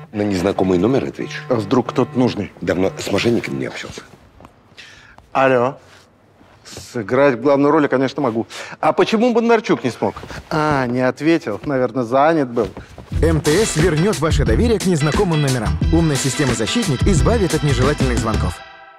На незнакомый номер ответишь? А вдруг кто-то нужный? Давно с мошенниками не общался. Алло. Сыграть в главную роль я, конечно, могу. А почему Бондарчук не смог? А, не ответил. Наверное, занят был. МТС вернет ваше доверие к незнакомым номерам. Умная система «Защитник» избавит от нежелательных звонков.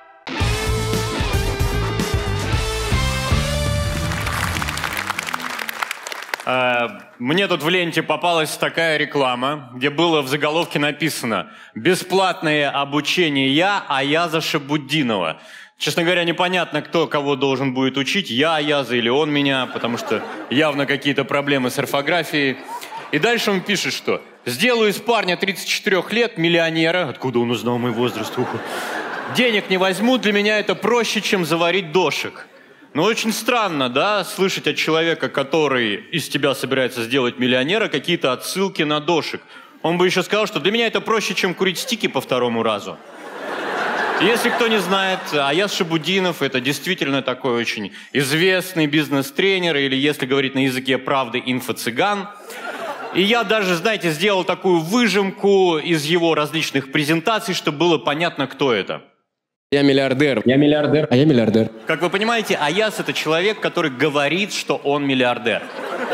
Мне тут в ленте попалась такая реклама, где было в заголовке написано «Бесплатное обучение Аяза Шабуддинова». Честно говоря, непонятно, кто кого должен будет учить, я Аяза или он меня, потому что явно какие-то проблемы с орфографией. И дальше он пишет, что «Сделаю из парня 34 лет миллионера». Откуда он узнал мой возраст? «Денег не возьму, для меня это проще, чем заварить дошек». Ну, очень странно, да, слышать от человека, который из тебя собирается сделать миллионера, какие-то отсылки на дошек. Он бы еще сказал, что для меня это проще, чем курить стики по второму разу. Если кто не знает, Аяз Шабуддинов – это действительно такой очень известный бизнес-тренер, или, если говорить на языке правды, инфо-цыган. И я даже, знаете, сделал такую выжимку из его различных презентаций, чтобы было понятно, кто это. Я миллиардер. Я миллиардер. А я миллиардер. Как вы понимаете, Аяз – это человек, который говорит, что он миллиардер.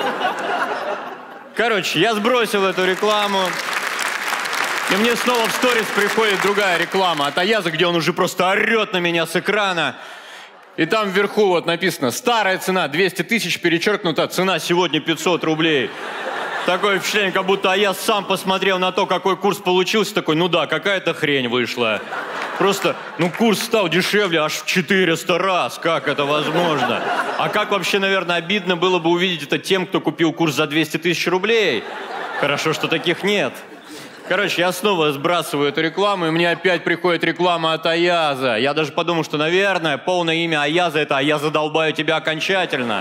Короче, я сбросил эту рекламу. И мне снова в сторис приходит другая реклама от Аяза, где он уже просто орет на меня с экрана. И там вверху вот написано «Старая цена 200 тысяч, перечеркнута, цена сегодня 500 рублей». Такое впечатление, как будто Аяз сам посмотрел на то, какой курс получился, такой, ну да, какая-то хрень вышла. Просто, ну курс стал дешевле аж в 400 раз, как это возможно? А как вообще, наверное, обидно было бы увидеть это тем, кто купил курс за 200 тысяч рублей? Хорошо, что таких нет. Короче, я снова сбрасываю эту рекламу, и мне опять приходит реклама от Аяза. Я даже подумал, что, наверное, полное имя Аяза – это «А я задолбаю тебя окончательно».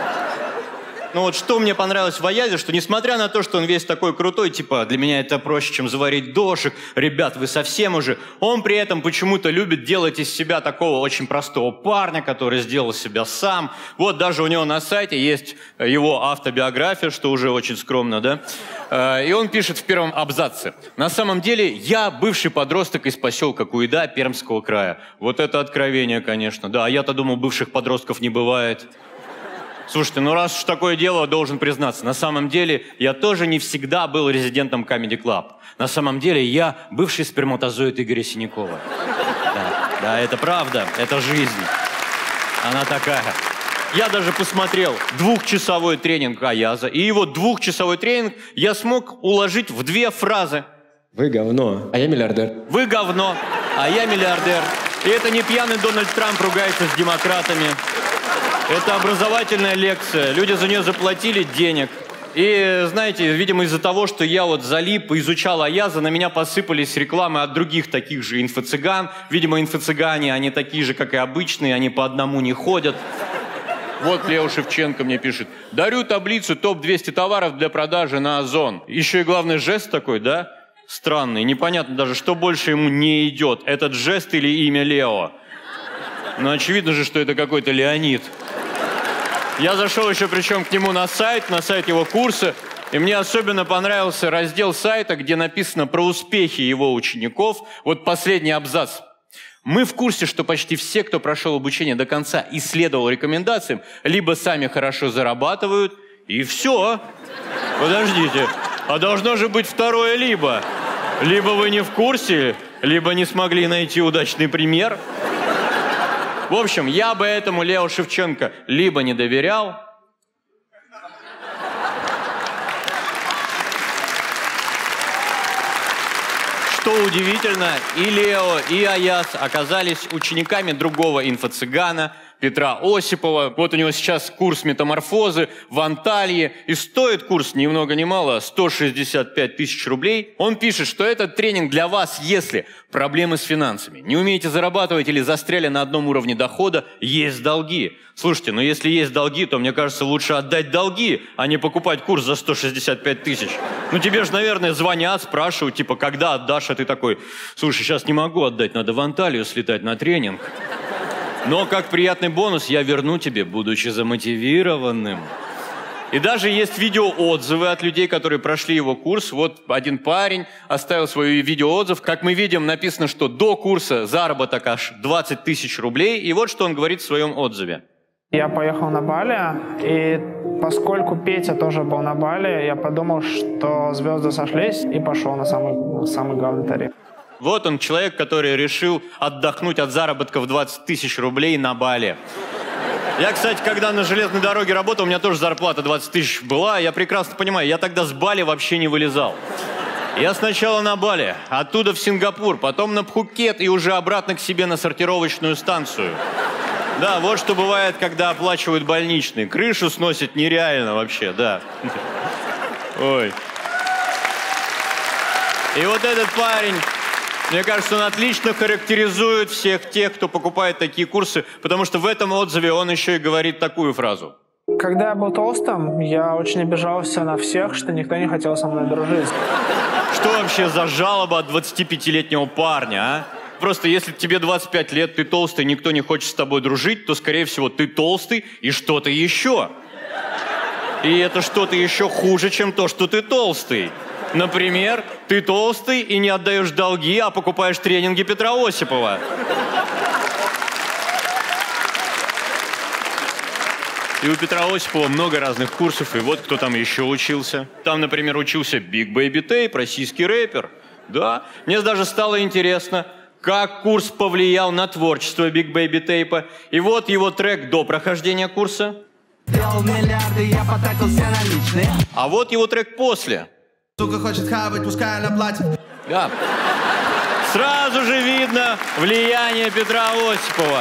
Ну вот что мне понравилось в Аязе, что несмотря на то, что он весь такой крутой, типа, для меня это проще, чем заварить дошек, ребят, вы совсем уже, он при этом почему-то любит делать из себя такого очень простого парня, который сделал себя сам. Вот даже у него на сайте есть его автобиография, что уже очень скромно, да? И он пишет в первом абзаце: «На самом деле я бывший подросток из поселка Куйда Пермского края». Вот это откровение, конечно. Да, а я-то думал, бывших подростков не бывает. Слушайте, ну раз уж такое дело, должен признаться, на самом деле я тоже не всегда был резидентом Comedy Club. На самом деле я бывший сперматозоид Игоря Синякова. Да, это правда, это жизнь. Она такая. Я даже посмотрел 2-часовой тренинг Аяза, и его 2-часовой тренинг я смог уложить в 2 фразы. Вы говно, а я миллиардер. Вы говно, а я миллиардер. И это не пьяный Дональд Трамп ругается с демократами. Это образовательная лекция. Люди за нее заплатили денег. И, знаете, видимо, из-за того, что я вот залип и изучал Аяза, на меня посыпались рекламы от других таких же инфо-цыган. Видимо, инфо-цыгане, они такие же, как и обычные, они по одному не ходят. Вот Лео Шевченко мне пишет: «Дарю таблицу топ-200 товаров для продажи на Озон». Еще и главный жест такой, да? Странный. Непонятно даже, что больше ему не идет. Этот жест или имя Лео? Ну, очевидно же, что это какой-то Леонид. Я зашел еще причем к нему на сайт его курса, и мне особенно понравился раздел сайта, где написано про успехи его учеников. Вот последний абзац. «Мы в курсе, что почти все, кто прошел обучение до конца и следовал рекомендациям, либо сами хорошо зарабатывают, и все. Подождите, а должно же быть второе либо. Либо вы не в курсе, либо не смогли найти удачный пример». В общем, я бы этому Лео Шевченко либо не доверял, что удивительно, и Лео, и Аяз оказались учениками другого инфо-цыгана, Петра Осипова. Вот у него сейчас курс метаморфозы в Анталье. И стоит курс ни много ни мало 165 тысяч рублей. Он пишет, что этот тренинг для вас, если проблемы с финансами, не умеете зарабатывать или застряли на одном уровне дохода, есть долги. Слушайте, ну если есть долги, то, мне кажется, лучше отдать долги, а не покупать курс за 165 тысяч. Ну тебе же, наверное, звонят, спрашивают, типа, когда отдашь, а ты такой: слушай, сейчас не могу отдать, надо в Анталию слетать на тренинг. Но как приятный бонус я верну тебе, будучи замотивированным. И даже есть видеоотзывы от людей, которые прошли его курс. Вот один парень оставил свой видеоотзыв. Как мы видим, написано, что до курса заработок аж 20 тысяч рублей. И вот что он говорит в своем отзыве. Я поехал на Бали, и поскольку Петя тоже был на Бали, я подумал, что звезды сошлись, и пошел на самый главный тариф. Вот он, человек, который решил отдохнуть от заработка в 20 тысяч рублей на Бали. Я, кстати, когда на железной дороге работал, у меня тоже зарплата 20 тысяч была. Я прекрасно понимаю, я тогда с Бали вообще не вылезал. Я сначала на Бали, оттуда в Сингапур, потом на Пхукет и уже обратно к себе на сортировочную станцию. Да, вот что бывает, когда оплачивают больничный. Крышу сносит нереально вообще, да. Ой. И вот этот парень, мне кажется, он отлично характеризует всех тех, кто покупает такие курсы, потому что в этом отзыве он еще и говорит такую фразу. Когда я был толстым, я очень обижался на всех, что никто не хотел со мной дружить. Что вообще за жалоба от 25-летнего парня, а? Просто если тебе 25 лет, ты толстый, никто не хочет с тобой дружить, то, скорее всего, ты толстый и что-то еще. И это что-то еще хуже, чем то, что ты толстый. Например, ты толстый и не отдаешь долги, а покупаешь тренинги Петра Осипова. И у Петра Осипова много разных курсов, и вот кто там еще учился. Там, например, учился Big Baby Tape, российский рэпер. Да, мне даже стало интересно, как курс повлиял на творчество Big Baby Tape. И вот его трек до прохождения курса. Делал миллиарды, я потратил все наличные. А вот его трек после. Сука хочет хавать, пускай она платит. Да. Сразу же видно влияние Петра Осипова.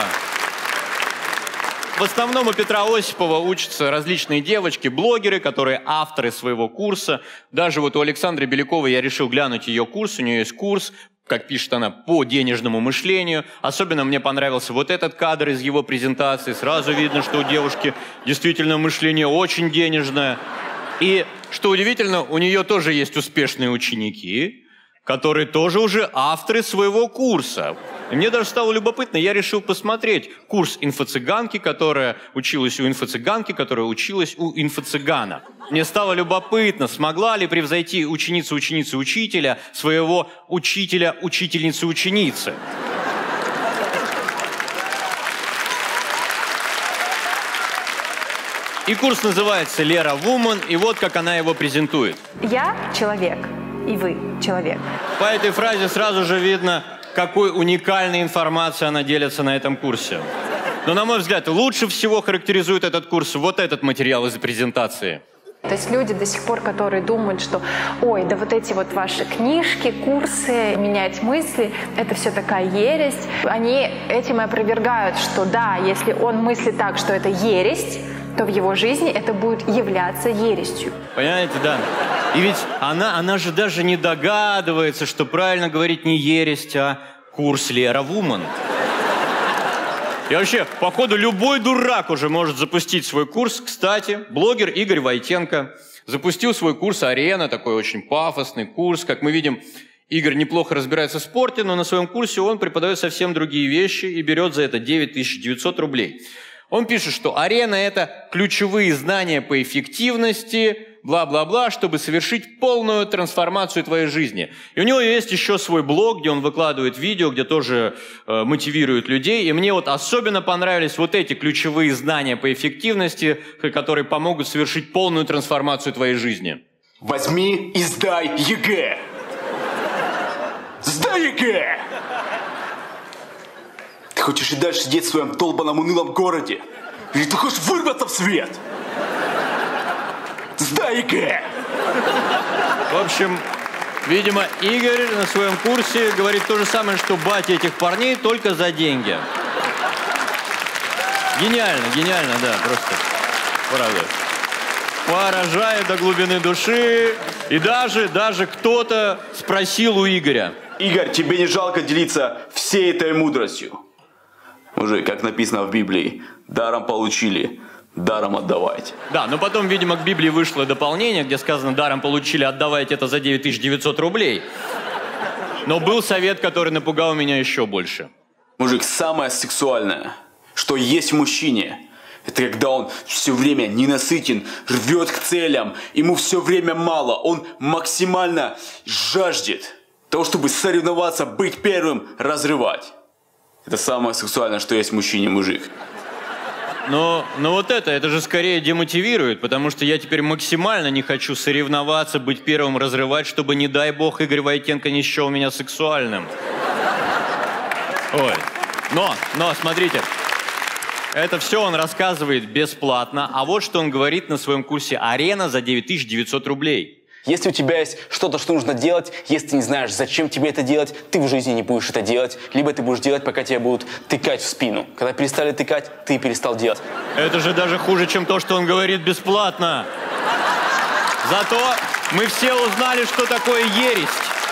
В основном у Петра Осипова учатся различные девочки, блогеры, которые авторы своего курса. Даже вот у Александры Беляковой я решил глянуть ее курс. У нее есть курс, как пишет она, по денежному мышлению. Особенно мне понравился вот этот кадр из его презентации. Сразу видно, что у девушки действительно мышление очень денежное. И, что удивительно, у нее тоже есть успешные ученики, которые тоже уже авторы своего курса. И мне даже стало любопытно, я решил посмотреть курс инфо-цыганки, которая училась у инфо-цыганки, которая училась у инфо-цыгана. Мне стало любопытно, смогла ли превзойти ученица учителя своего учительницы-ученицы. И курс называется «Лера Вумен», и вот как она его презентует. Я человек, и вы человек. По этой фразе сразу же видно, какой уникальной информацией она делится на этом курсе. Но, на мой взгляд, лучше всего характеризует этот курс вот этот материал из презентации. То есть люди до сих пор, которые думают, что ой, да вот эти вот ваши книжки, курсы, менять мысли, это все такая ересь. Они этим и опровергают, что да, если он мыслит так, что это ересь, то в его жизни это будет являться ересью. Понимаете, да. И ведь она же даже не догадывается, что правильно говорить не ересь, а курс Лера Вумен. И вообще, походу, любой дурак уже может запустить свой курс. Кстати, блогер Игорь Войтенко запустил свой курс «Арена», такой очень пафосный курс. Как мы видим, Игорь неплохо разбирается в спорте, но на своем курсе он преподает совсем другие вещи и берет за это 9900 рублей. Он пишет, что «Арена» — это ключевые знания по эффективности, бла-бла-бла, чтобы совершить полную трансформацию твоей жизни. И у него есть еще свой блог, где он выкладывает видео, где тоже мотивирует людей. И мне вот особенно понравились вот эти ключевые знания по эффективности, которые помогут совершить полную трансформацию твоей жизни. Возьми и сдай ЕГЭ. Сдай ЕГЭ! Ты хочешь и дальше сидеть в своем долбаном унылом городе? Или ты хочешь вырваться в свет? Сдай ЕГЭ! В общем, видимо, Игорь на своем курсе говорит то же самое, что батя этих парней, только за деньги. Гениально, гениально, да, просто правда. Поражает до глубины души. И даже кто-то спросил у Игоря. Игорь, тебе не жалко делиться всей этой мудростью? Уже, как написано в Библии, даром получили, даром отдавайте. Да, но потом, видимо, к Библии вышло дополнение, где сказано, даром получили, отдавайте это за 9900 рублей. Но был совет, который напугал меня еще больше. Мужик, самое сексуальное, что есть в мужчине, Это когда он все время ненасытен, рвет к целям, ему все время мало, он максимально жаждет того, чтобы соревноваться, быть первым, разрывать. Это самое сексуальное, что есть в мужчине, мужик. Но вот это же скорее демотивирует, потому что я теперь максимально не хочу соревноваться, быть первым, разрывать, чтобы, не дай бог, Игорь Войтенко не счел меня сексуальным. Ой, но, смотрите, это все он рассказывает бесплатно, а вот что он говорит на своем курсе «Арена» за 9900 рублей. Если у тебя есть что-то, что нужно делать, если ты не знаешь, зачем тебе это делать, ты в жизни не будешь это делать, либо ты будешь делать, пока тебя будут тыкать в спину. Когда перестали тыкать, ты перестал делать. Это же даже хуже, чем то, что он говорит бесплатно. Зато мы все узнали, что такое ересть.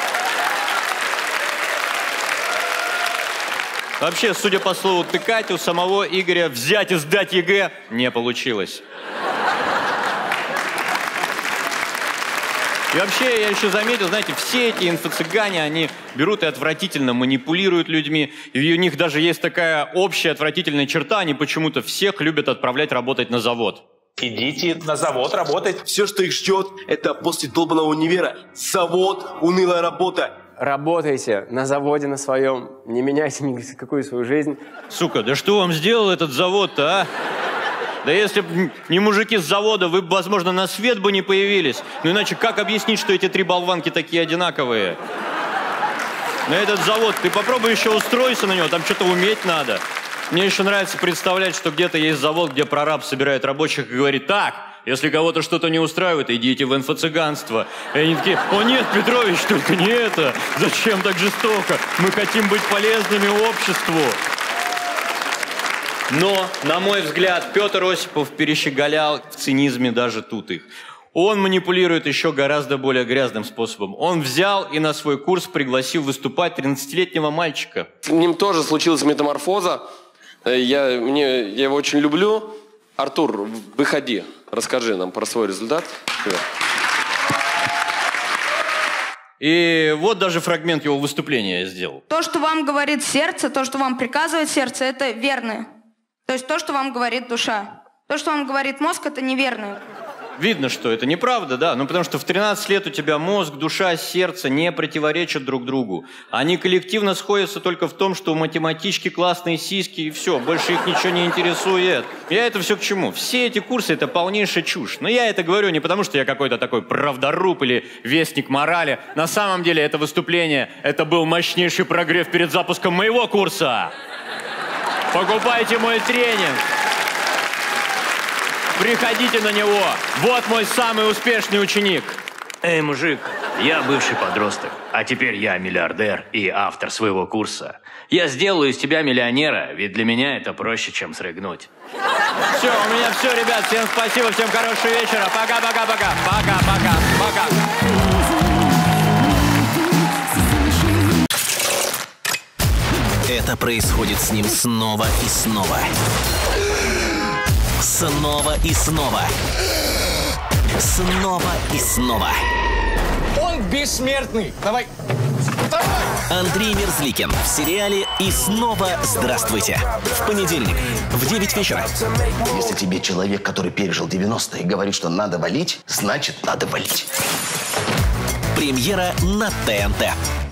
Вообще, судя по слову «тыкать», у самого Игоря взять и сдать ЕГЭ не получилось. И вообще, я еще заметил, знаете, все эти инфо-цыгане, они берут и отвратительно манипулируют людьми. И у них даже есть такая общая отвратительная черта, они почему-то всех любят отправлять работать на завод. Идите на завод работать. Все, что их ждет, это после долбанного универа. Завод, унылая работа. Работайте на заводе на своем, не меняйте никакую свою жизнь. Сука, да что вам сделал этот завод-то, а? Да если бы не мужики с завода, вы бы, возможно, на свет бы не появились. Ну иначе как объяснить, что эти три болванки такие одинаковые? На этот завод ты попробуй еще устройся на него, там что-то уметь надо. Мне еще нравится представлять, что где-то есть завод, где прораб собирает рабочих и говорит: так, если кого-то что-то не устраивает, идите в инфо-цыганство. И они такие: о нет, Петрович, только не это. Зачем так жестоко? Мы хотим быть полезными обществу. Но, на мой взгляд, Петр Осипов перещеголял в цинизме даже тут их. Он манипулирует еще гораздо более грязным способом. Он взял и на свой курс пригласил выступать 13-летнего мальчика. С ним тоже случилась метаморфоза. Я его очень люблю. Артур, выходи, расскажи нам про свой результат. И вот даже фрагмент его выступления я сделал. То, что вам говорит сердце, то, что вам приказывает сердце, это верное. То есть то, что вам говорит душа. То, что вам говорит мозг, это неверное. Видно, что это неправда, да, ну потому что в 13 лет у тебя мозг, душа, сердце не противоречат друг другу. Они коллективно сходятся только в том, что у математички классные сиськи и все, больше их ничего не интересует. Я это все к чему? Все эти курсы — это полнейшая чушь. Но я это говорю не потому, что я какой-то такой правдоруб или вестник морали. На самом деле это выступление, это был мощнейший прогрев перед запуском моего курса. Покупайте мой тренинг. Приходите на него. Вот мой самый успешный ученик. Эй, мужик, я бывший подросток, а теперь я миллиардер и автор своего курса. Я сделаю из тебя миллионера, ведь для меня это проще, чем срыгнуть. Все, у меня все, ребят. Всем спасибо, всем хорошего вечера. Пока-пока-пока. Пока-пока-пока. Это происходит с ним снова и снова. Снова и снова. Снова и снова. Он бессмертный. Давай. Андрей Мерзликин в сериале «И снова здравствуйте». В понедельник в 9 вечера. Если тебе человек, который пережил 90-е, говорит, что надо валить, значит, надо валить. Премьера на ТНТ.